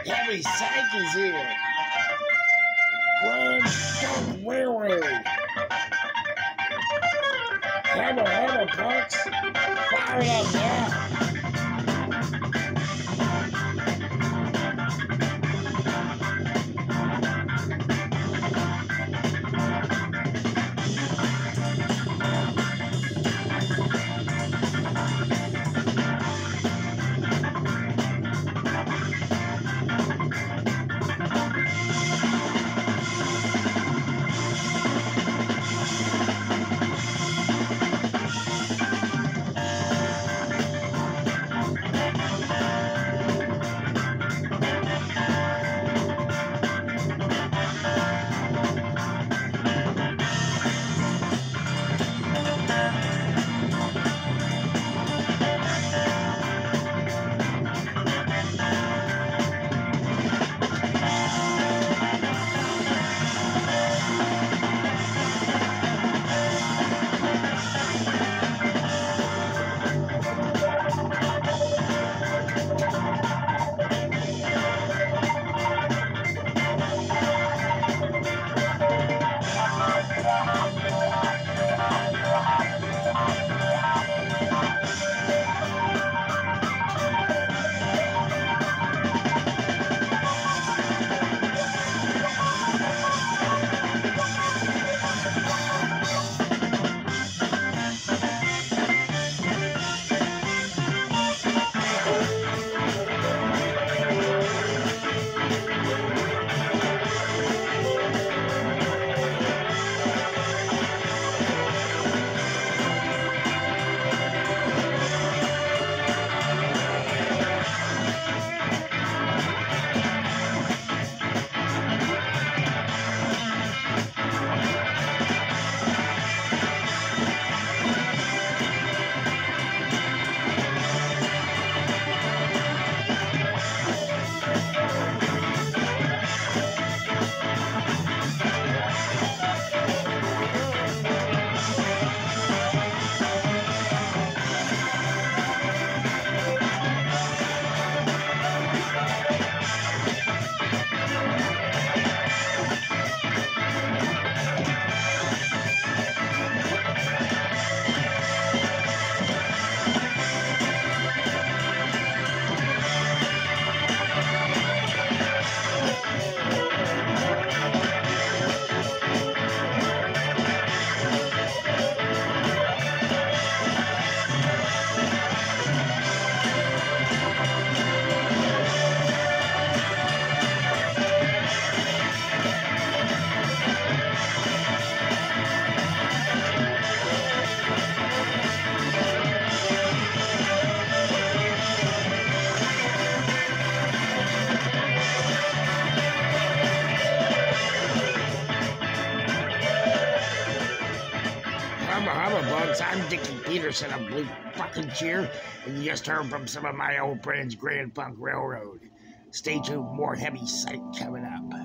Heavy Psych is here. Grand Funk Railroad. Hammer, punks. Fire it up now. Bugs. I'm Dickie Peterson of Blue Fucking Cheer, and you just heard from some of my old friends, Grand Funk Railroad. Stay tuned, more Heavy Psych coming up.